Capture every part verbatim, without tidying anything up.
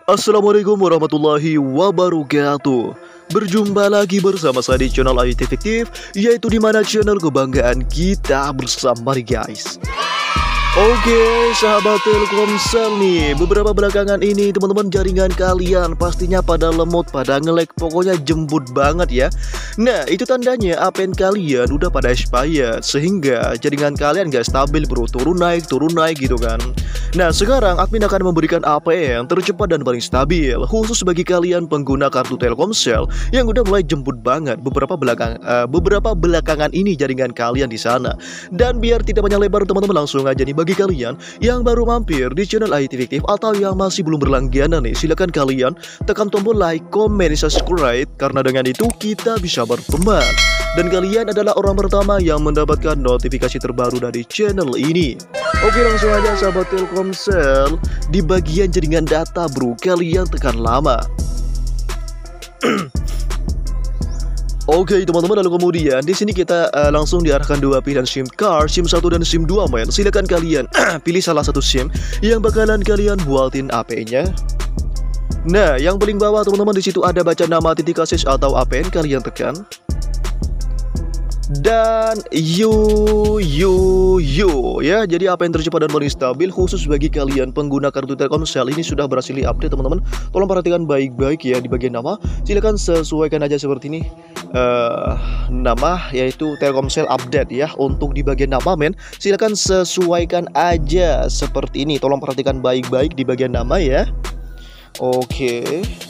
Assalamualaikum warahmatullahi wabarakatuh. Berjumpa lagi bersama saya di channel I T Fiktif, yaitu dimana channel kebanggaan kita bersama nih guys. Oke, sahabat Telkomsel nih, beberapa belakangan ini teman-teman jaringan kalian pastinya pada lemot, pada nge-lag, pokoknya jembut banget ya. Nah, itu tandanya A P N kalian udah pada expired, sehingga jaringan kalian gak stabil bro, turun naik, turun naik gitu kan. Nah, sekarang admin akan memberikan A P N tercepat dan paling stabil, khusus bagi kalian pengguna kartu Telkomsel yang udah mulai jembut banget beberapa belakang, uh, beberapa belakangan ini jaringan kalian di sana. Dan biar tidak banyak lebar teman-teman, langsung aja nih bagi kalian yang baru mampir di channel I T Fiktif atau yang masih belum berlangganan nih, silakan kalian tekan tombol like, comment, subscribe, karena dengan itu kita bisa berteman dan kalian adalah orang pertama yang mendapatkan notifikasi terbaru dari channel ini. Oke, langsung aja sahabat Telkomsel, di bagian jaringan data bro, kalian tekan lama. Oke teman-teman, lalu kemudian di sini kita uh, langsung diarahkan dua pilihan SIM card, SIM satu dan SIM dua men. Silakan kalian pilih salah satu SIM yang bakalan kalian buatin A P N-nya. Nah, yang paling bawah teman-teman di situ ada baca nama titik kasus atau A P N, kalian tekan. Dan yu yu yu ya, jadi A P N tercepat dan paling stabil khusus bagi kalian pengguna kartu Telkomsel ini sudah berhasil di-update teman-teman. Tolong perhatikan baik-baik ya di bagian nama. Silakan sesuaikan aja seperti ini. Uh, nama yaitu Telkomsel update ya. Untuk di bagian nama men, silakan sesuaikan aja seperti ini. Tolong perhatikan baik-baik di bagian nama ya. Oke.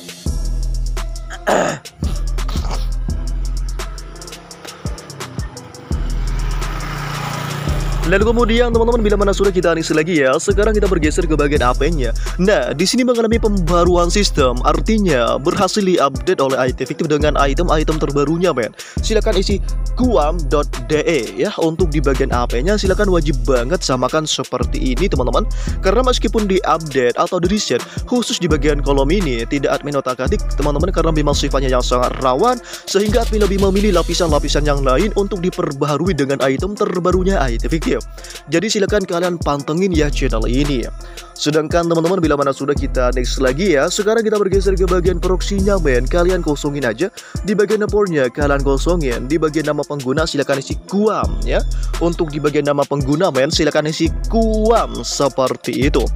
Lalu kemudian teman-teman, bila mana sudah kita anis lagi ya, sekarang kita bergeser ke bagian A P N-nya. Nah, di sini mengalami pembaruan sistem, artinya berhasil diupdate oleh I T Fiktif dengan item-item terbarunya men. Silakan isi kuam dot d e ya. Untuk di bagian A P N-nya silakan wajib banget samakan seperti ini teman-teman. Karena meskipun diupdate atau di reset, khusus di bagian kolom ini tidak admin otak-atik teman-teman, karena memang sifatnya yang sangat rawan, sehingga admin lebih memilih lapisan-lapisan yang lain untuk diperbaharui dengan item terbarunya I T Fiktif. Jadi silakan kalian pantengin ya channel ini. Sedangkan teman-teman, bila mana sudah kita next lagi ya, sekarang kita bergeser ke bagian proxy-nya men. Kalian kosongin aja di bagian network-nya, kalian kosongin di bagian nama pengguna, silakan isi kuam ya. Untuk di bagian nama pengguna men, silakan isi kuam seperti itu.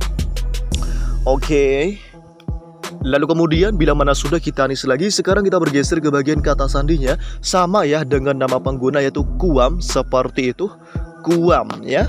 Oke. Lalu kemudian bila mana sudah kita anis lagi, sekarang kita bergeser ke bagian kata sandinya, sama ya dengan nama pengguna yaitu kuam seperti itu. Kuam ya.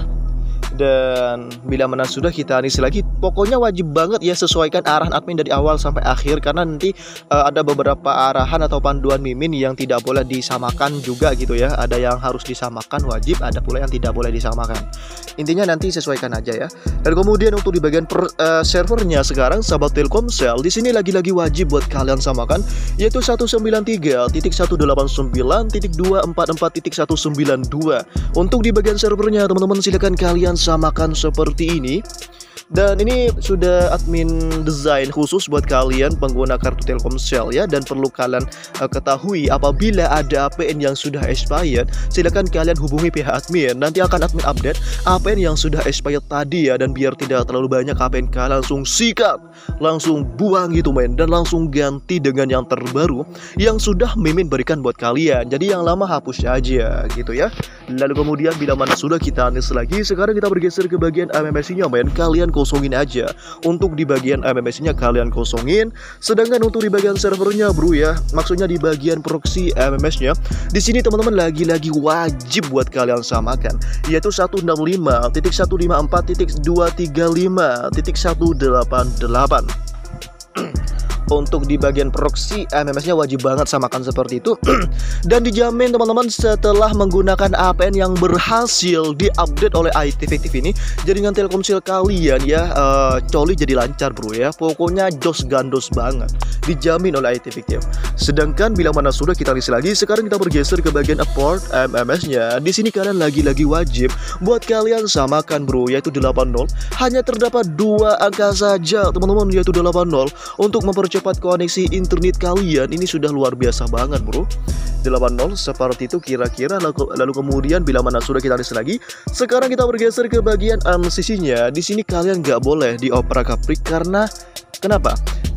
Dan bila mana sudah kita anis lagi, pokoknya wajib banget ya sesuaikan arahan admin dari awal sampai akhir, karena nanti uh, ada beberapa arahan atau panduan mimin yang tidak boleh disamakan juga gitu ya. Ada yang harus disamakan wajib, ada pula yang tidak boleh disamakan. Intinya nanti sesuaikan aja ya. Dan kemudian untuk di bagian per, uh, servernya sekarang sahabat Telkomsel, di sini lagi-lagi wajib buat kalian samakan yaitu seratus sembilan puluh tiga titik seratus delapan puluh sembilan titik dua empat empat titik seratus sembilan puluh dua. Untuk di bagian servernya teman-teman, silakan kalian samakan seperti ini. Dan ini sudah admin desain khusus buat kalian pengguna kartu Telkomsel ya. Dan perlu kalian uh, ketahui, apabila ada A P N yang sudah expired, silakan kalian hubungi pihak admin. Nanti akan admin update A P N yang sudah expired tadi ya. Dan biar tidak terlalu banyak A P N, kalian langsung sikat, langsung buang gitu men, dan langsung ganti dengan yang terbaru yang sudah mimin berikan buat kalian. Jadi yang lama hapus aja gitu ya. Lalu kemudian bila mana sudah kita anis lagi, sekarang kita bergeser ke bagian M M S-nya men. Kalian kosongin aja. Untuk di bagian M M S-nya kalian kosongin. Sedangkan untuk di bagian servernya bro ya, maksudnya di bagian proxy M M S-nya, di sini teman-teman lagi-lagi wajib buat kalian samakan yaitu seratus enam puluh lima titik seratus lima puluh empat titik dua tiga lima titik seratus delapan puluh delapan. Untuk di bagian proxy M M S-nya wajib banget samakan seperti itu. Dan dijamin teman-teman, setelah menggunakan A P N yang berhasil diupdate oleh I T Fiktif ini, jaringan Telkomsel kalian ya uh, coli jadi lancar bro ya. Pokoknya jos gandos banget, dijamin oleh I T Fiktif. Sedangkan bila mana sudah kita list lagi, sekarang kita bergeser ke bagian port M M S-nya. Di sini kalian lagi-lagi wajib buat kalian samakan bro, yaitu delapan nol. Hanya terdapat dua angka saja teman-teman, yaitu delapan nol. Untuk mempercepat koneksi internet kalian, ini sudah luar biasa banget bro. delapan nol seperti itu kira-kira. Lalu, lalu kemudian bila mana sudah kita list lagi, sekarang kita bergeser ke bagian M C C-nya. Di sini kalian nggak boleh dioprak-aprik karena kenapa?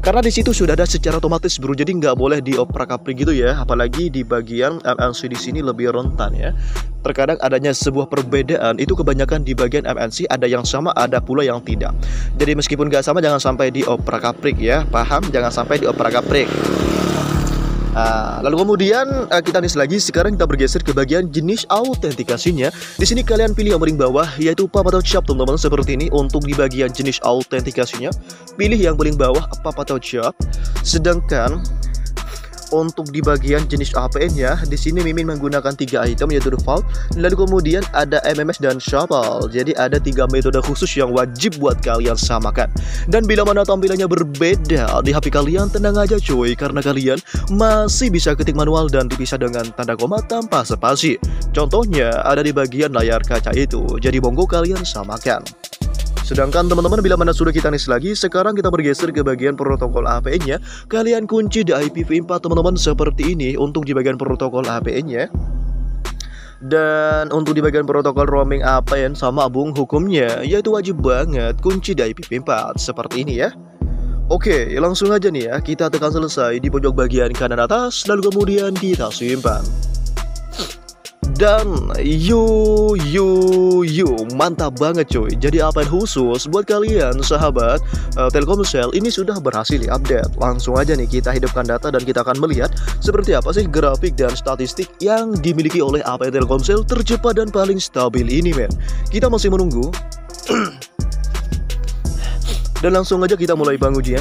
Karena di situ sudah ada secara otomatis bro, jadi nggak boleh dioprak-aprik gitu ya. Apalagi di bagian M N C di sini lebih rentan ya. Terkadang adanya sebuah perbedaan itu kebanyakan di bagian M N C, ada yang sama, ada pula yang tidak. Jadi meskipun nggak sama jangan sampai dioprak-aprik ya, paham? Jangan sampai dioprak-aprik. Nah, lalu kemudian uh, kita next lagi. Sekarang kita bergeser ke bagian jenis autentikasinya. Di sini kalian pilih yang paling bawah yaitu pub atau shop teman-teman, seperti ini. Untuk di bagian jenis autentikasinya pilih yang paling bawah pub atau shop. Sedangkan untuk di bagian jenis A P N-nya, di sini Mimin menggunakan tiga item yaitu default, lalu kemudian ada M M S dan shuffle. Jadi ada tiga metode khusus yang wajib buat kalian samakan. Dan bila mana tampilannya berbeda di H P kalian, tenang aja cuy, karena kalian masih bisa ketik manual dan dipisah dengan tanda koma tanpa spasi. Contohnya ada di bagian layar kaca itu. Jadi monggo kalian samakan. Sedangkan teman-teman bila mana sudah kita next lagi, sekarang kita bergeser ke bagian protokol A P N-nya. Kalian kunci di I P v empat teman-teman seperti ini untuk di bagian protokol A P N-nya. Dan untuk di bagian protokol roaming A P N sama abung hukumnya, yaitu wajib banget kunci di I P v empat seperti ini ya. Oke, langsung aja nih ya, kita tekan selesai di pojok bagian kanan atas, lalu kemudian kita simpan. Dan yu yu yu mantap banget cuy. Jadi A P N khusus buat kalian sahabat uh, Telkomsel ini sudah berhasil diupdate. Langsung aja nih kita hidupkan data dan kita akan melihat seperti apa sih grafik dan statistik yang dimiliki oleh A P N Telkomsel tercepat dan paling stabil ini men. Kita masih menunggu. Dan langsung aja kita mulai pengujian.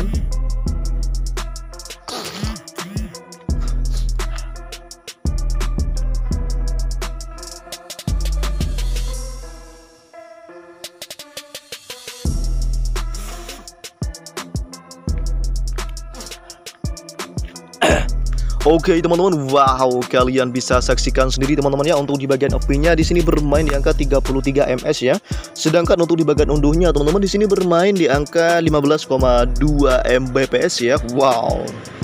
Oke teman-teman, wow, kalian bisa saksikan sendiri teman-teman ya, untuk di bagian F P-nya di sini bermain di angka tiga puluh tiga M S ya. Sedangkan untuk di bagian unduhnya teman-teman di sini bermain di angka lima belas koma dua M B P S ya. Wow.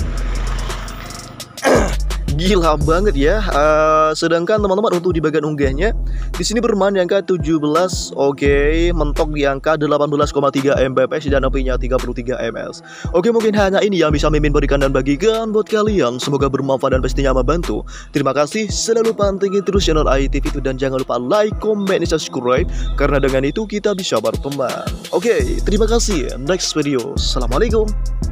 Gila banget ya. Uh, sedangkan teman-teman untuk di bagian unggahnya di sini bermain di angka tujuh belas, oke, okay, mentok di angka delapan belas koma tiga M B P S dan H P-nya tiga puluh tiga M S. Oke, okay, mungkin hanya ini yang bisa Mimin berikan dan bagikan buat kalian. Semoga bermanfaat dan pastinya membantu. Terima kasih, selalu pantengin terus channel I T V itu dan jangan lupa like, comment, dan subscribe karena dengan itu kita bisa berkembang. Oke, okay, terima kasih. Next video. Assalamualaikum.